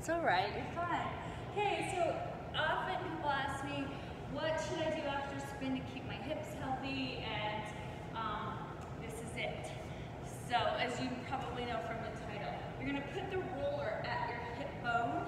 It's all right, you're fine. Okay, so often people ask me, what should I do after spin to keep my hips healthy? And this is it. So as you probably know from the title, you're gonna put the roller at your hip bone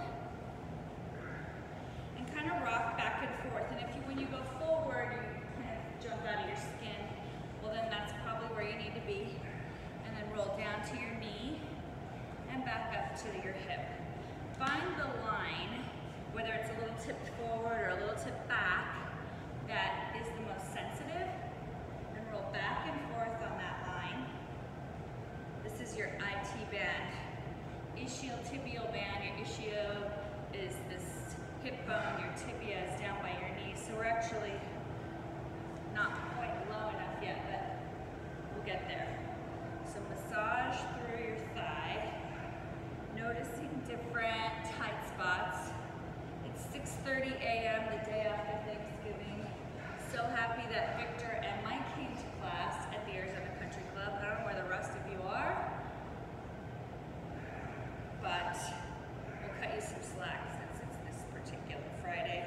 and kind of rock back and forth. And if you, when you go forward, you kind of jump out of your skin, well then that's probably where you need to be. And then roll down to your knee and back up to your hip. Find the line, whether it's a little tipped forward or a little tipped back, that is the most sensitive, and roll back and forth on that line. This is your IT band. Ischiotibial band, your ischio is this hip bone, your tibia is down by your knee, so we're actually not quite low enough yet, but we'll get there. So massage through your thigh, noticing different tight spots. It's 6:30 a.m. the day after Thanksgiving. So happy that Victor and Mike came to class at the Arizona Country Club. I don't know where the rest of you are, but we'll cut you some slack since it's this particular Friday.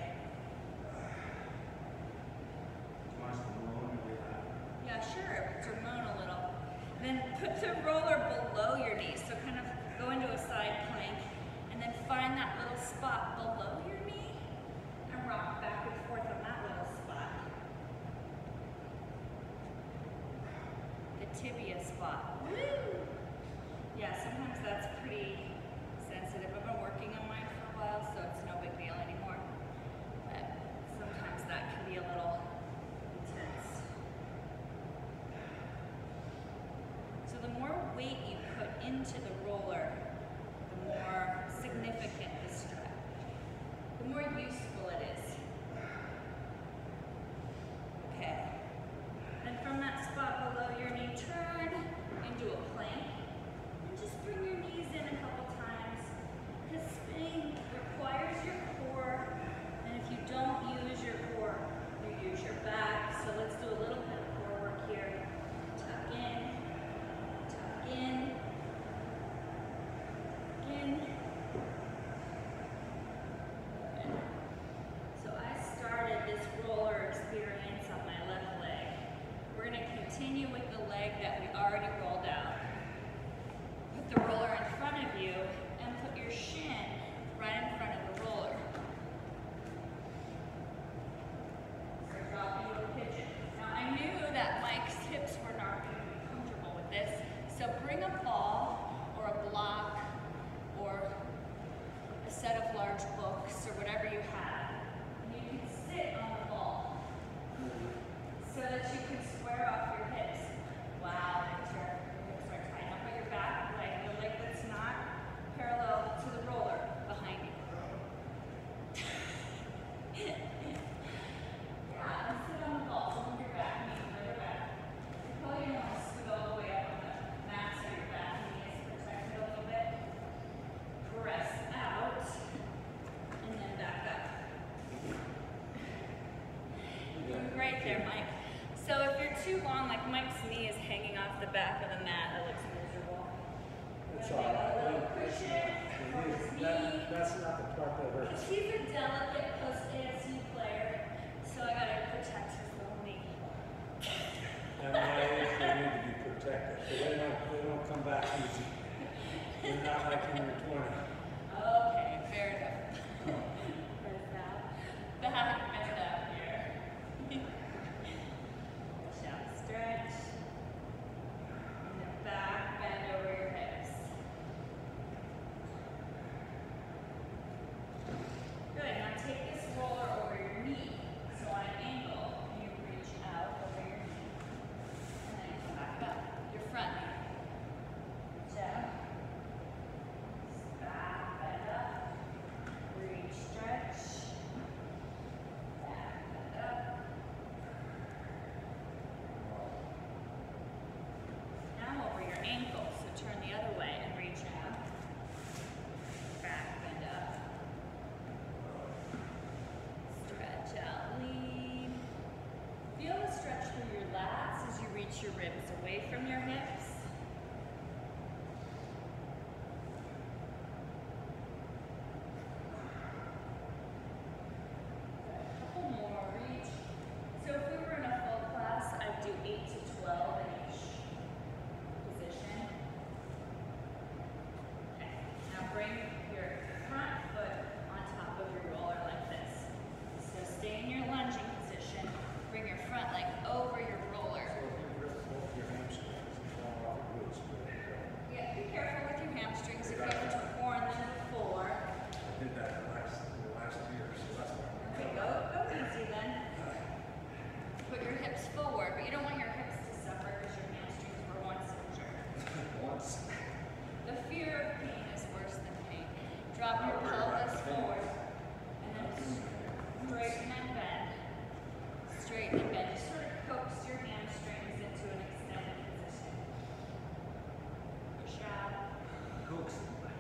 Yeah, sure, to moan a little. And then put the roller below your knee, so kind of go into a side plank, and then find that little spot below your knee and rock back and forth on that little spot. The tibia spot. Woo! Yeah, sometimes that's pretty sensitive. I've been working on mine for a while, so it's no big deal anymore. But sometimes that can be a little intense. So the more weight you put into the roller, the more significant the stretch, the more useful it is. Okay. And from that spot below your knee, turn into a plank. And just bring your knees in a couple times. Because spinning requires your core. And if you don't use your core, you use your back. So let's do a little bit of core work here. Tuck in. Tuck in. In. So I started this roller experience on my left leg. We're going to continue with the leg that we already rolled out. Put the roller in front of you and put your shin right in front of the roller. So drop into a pigeon. Now I knew that Mike's hips were not going to be comfortable with this, so bring a ball or a block or a set of large books or whatever you have. And you can sit on the ball so that you can square off your hips. Wow, Victor, your hips are tight. Now put your back leg, the leg that's not parallel to the roller behind you. Yeah, and sit on the ball. So move your back knee, bring your back. You probably want to scoot all the way up on the mat so your back knee is protected a little bit. Press out, and then back up. Doing great there, Mike. So if you're too long, like Mike's knee is hanging off the back of the mat, that looks miserable. It's all right. A little cushion for his knee. That's not the part that hurts. He's a delicate post-ASU player, so I gotta protect his little knee. At my age, they need to be protected. So they don't come back easy. They're not like when you're 20. Okay, fair enough. Where's that? Back and up here. Push out, stretch. And then back, bend over your hips. Good, now take this roller over your knee. So on an angle, you reach out over your knee. And then come back up, your front knee. Reach out. Back. Drop your pelvis forward. And then straighten and bend. Straighten and bend. Just sort of coax your hamstrings into an extended position. Push out. Coax.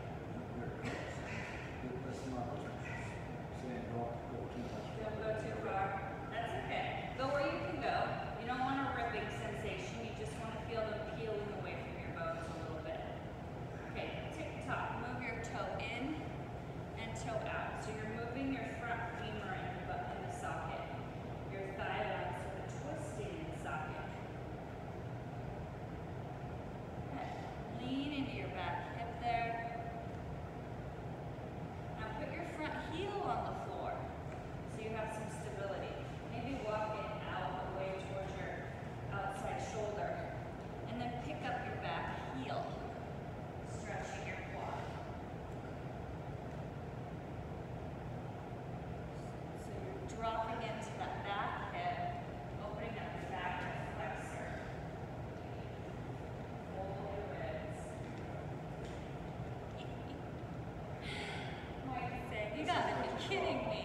Don't go too far. That's okay. Go where you can go. You don't want a ripping sensation. You just want to feel them peeling away from your bones a little bit. Okay, tick tock. Move your toe in and toe out. So you're moving your front femur in the socket. Your thigh bone sort of twisting in the socket. Okay. Lean into your back hip there. Now put your front heel on the floor so you have some stability. Maybe walk it out away towards your outside shoulder. And then pick up your back heel, stretching your quad. So you're dropping into that back hip, opening up your back hip flexor. Hold your ribs. Mike's saying, you gotta be kidding me.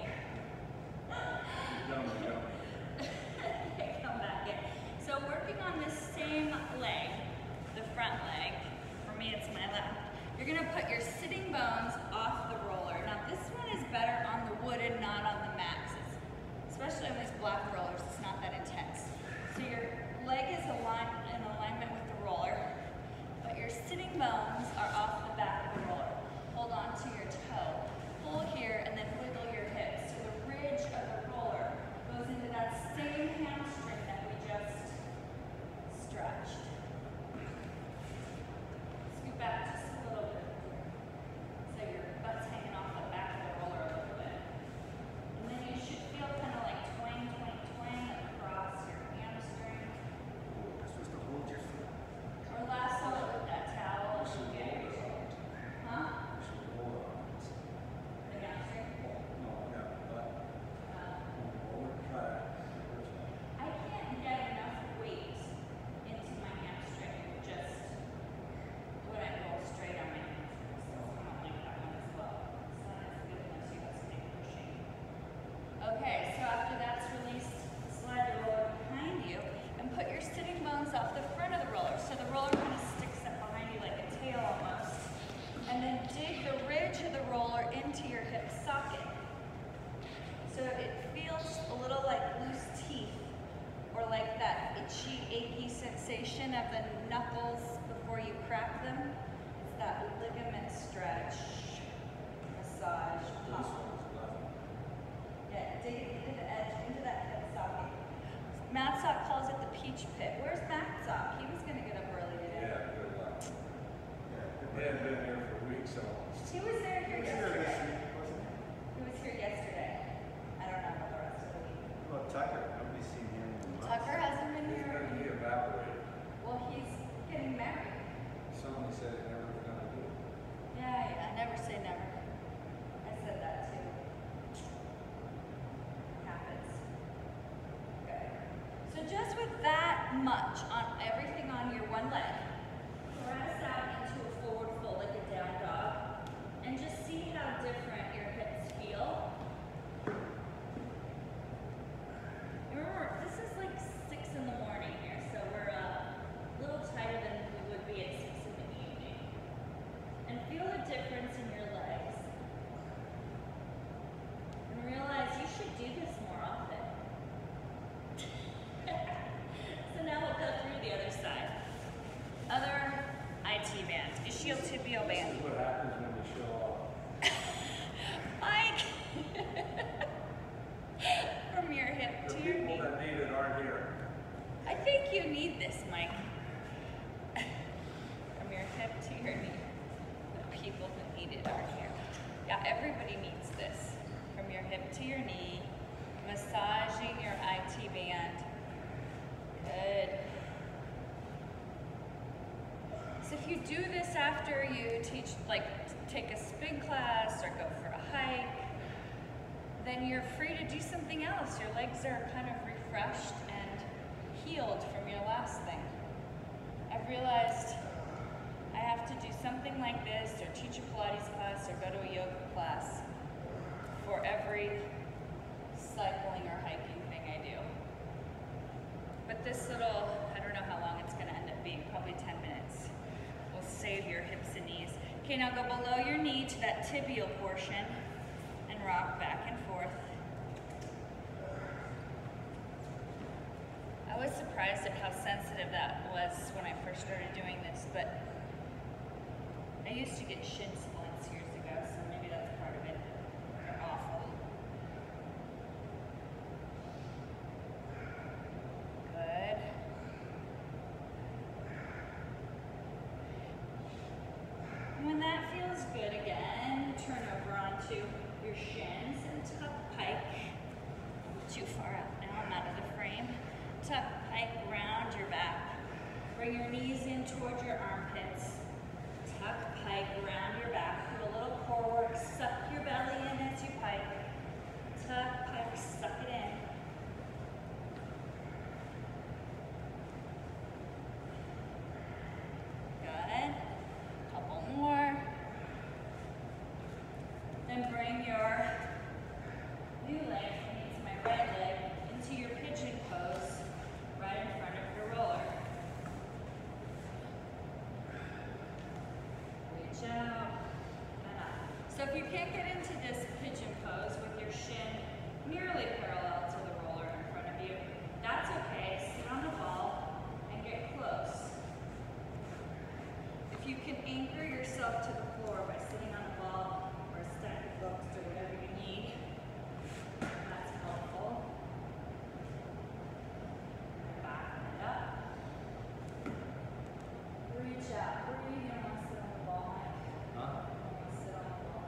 Okay, come back in. So working on this same leg, the front leg, for me it's my left, you're gonna put your sitting bones off the roller. Now this one is better on the wood and not on the mats, especially on these black rollers, it's not that intense. So your leg is in alignment with the roller, but your sitting bones are off the back of the roller. Hold on to your toe. Pull here and then wiggle your hips. So the ridge of the roller goes into that same hamstring that we just stretched. Scoot back just a little bit. So your butt's hanging off the back of the roller a little bit. And then you should feel kind of like twang, twang, twang across your hamstring. Or lasso it with that towel. Huh? The hamstring? I can't get enough weight into my hamstring just when I roll straight on my hamstring. So I don't like that one as well. It's not as good unless you have something pushing. Okay, so after that's released, slide the roller behind you and put your sitting bones off the front of the roller. So the roller kind of sticks up behind you like a tail almost. And then dig the ridge of the roller into your hip socket. So it feels a little like loose teeth or like that itchy, achy sensation of the knuckles before you crack them. It's that ligament stretch, massage, pop. Yeah, dig it into the edge, into that hip socket. Matzok calls it the peach pit. Where's Matzok? He was going to get up early today. They haven't been here for weeks, so. He was there here yesterday. He was here yesterday. I don't know about the rest of the week. Well, Tucker, nobody's seen him in months. Tucker hasn't been He's here. gonna be evaporated. Well, he's getting married. Somebody said it never was gonna do it. Yeah, I never say never. I said that too. Happens. Okay. So just with that much on everything on your one leg, press out into a forward fold like a down dog, and just see how different your hips feel. Remember, this is like 6 in the morning here, so we're a little tighter than we would be at 6 in the evening. And feel the difference in your legs. And realize you should do this more often. So now we'll go through the other side. Other IT band, ischiotibio This band. is what happens when you show off. Mike! From your hip The to your people knee. that need it aren't here. I think you need this, Mike. From your hip to your knee. The people who need it aren't here. Yeah, everybody needs this. From your hip to your knee, massaging your IT band. Good. So if you do this after you teach, like take a spin class or go for a hike, then you're free to do something else. Your legs are kind of refreshed and healed from your last thing. I've realized I have to do something like this or teach a Pilates class or go to a yoga go below your knee to that tibial portion and rock back and forth. I was surprised at how sensitive that was when I first started doing this, but I used to get shin splints years ago, so maybe that's part of it. They're awful. Good. When that feels good again, turn over onto your shins and tuck pike. Too far out now, I'm out of the frame. Tuck pike round your back. Bring your knees in towards your armpits. Tuck pike around your back. Do a little core work. Suck your belly in as you pike. Tuck pike, suck it in. Good. Couple more. Then bring your new leg, it's my right leg, into your pigeon pose right in front of your roller. Reach out and up. So if you can't get into this pigeon pose with your shin nearly parallel to the roller in front of you, that's okay. Sit on the ball and get close. If you can anchor yourself to the floor by sitting on a ball or a stack of books or whatever you need, that's helpful. Back and up. Reach out. Breathe. You don't want to sit on the ball, Mike. Huh? You don't want to sit on the ball.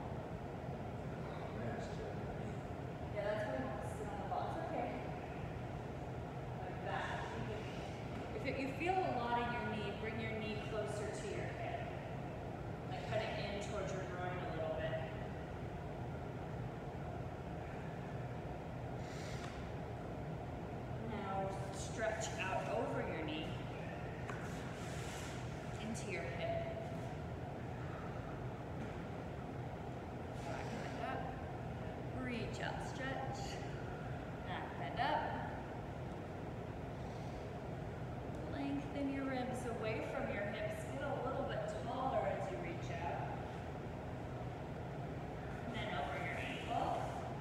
Yeah, that's where you want to sit on the ball. It's okay. Like that. If you feel a lot in your knee, bring your knee closer to your hip. Like cutting in towards your groin a little bit. Now stretch out over your knee into your hip. Back and up. Reach out, stretch. Back bend up. Lengthen your ribs away from your hips. Get a little bit taller as you reach out. And then over your ankle.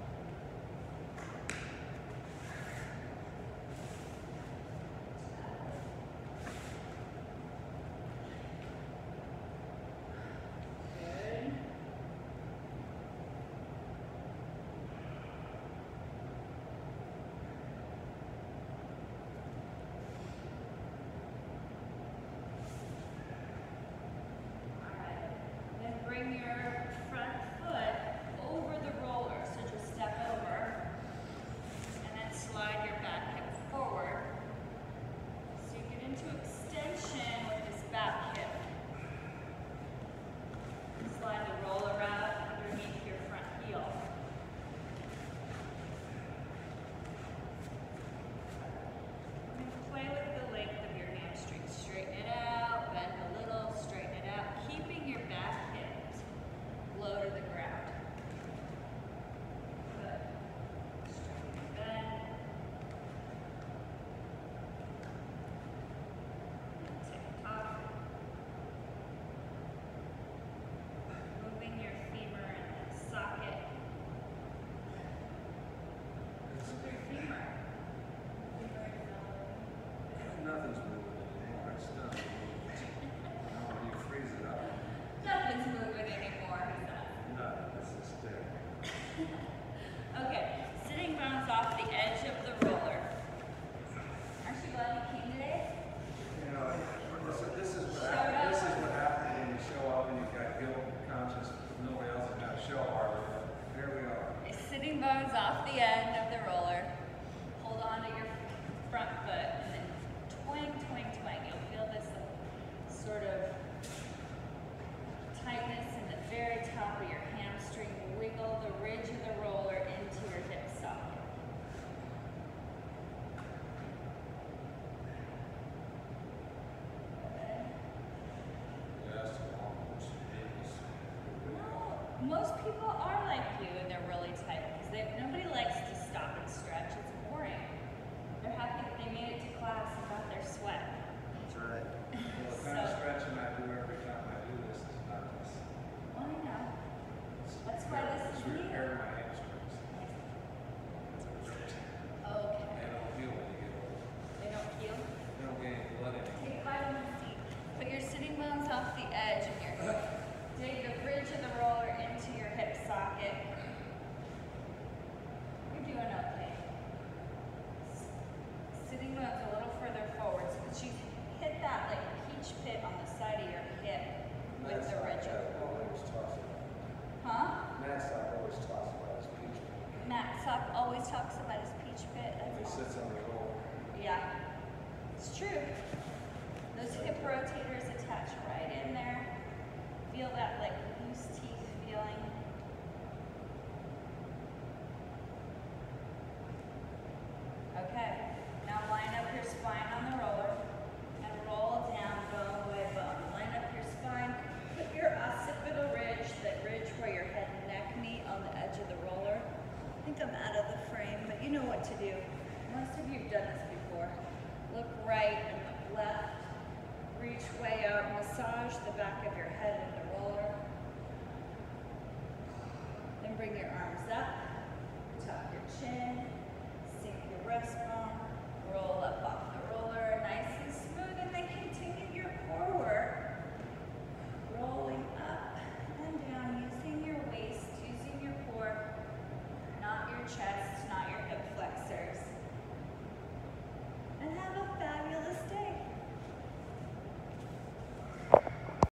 Good. Alright. Then bring your front foot over the roller. So just step over. And then slide your back hip forward. So you get into extension with this back hip. Slide the roller out underneath your front heel. And play with the length of your hamstring. Straighten it out, bend a little, straighten it out, keeping your back hip low to the ground. Good. Straighten and bend. And take off. Moving your femur in the socket. Move your femur. Femur is not Nothing's moving anymore. It's not moving. When you freeze it up, Nothing's moving anymore. nothing. It's just there. Okay, sitting bones off the edge of the roller. Aren't you glad you came today? You know, this is what happens. This is what happens when you show up and you've got guilt conscious. Nobody else is going to show hardly. Here we are. Sitting bones off the end of the roller. Hold on to your front foot and then twang, twang, twang. You'll feel this sort of tightness in the very top of your hamstring. Wiggle the ridge of the roller into your hip socket. Yes, almost. No, most people are like you and they're really tight because nobody likes to stop sock always talks about his peach pit. He That's all. sits on the roll. Yeah, it's true. Those hip rotators attach right in there. Feel that like loose teeth feeling. Okay, now line up your spine on the roller and roll down, bone by bone. Line up your spine, put your occipital ridge, that ridge where your head and neck meet on the edge of the roller. I think I'm out of the frame, but you know what to do. Most of you have done this before. Look right and look left. Reach way out, massage the back of your head in the roller. Then bring your arms up, tuck your chin.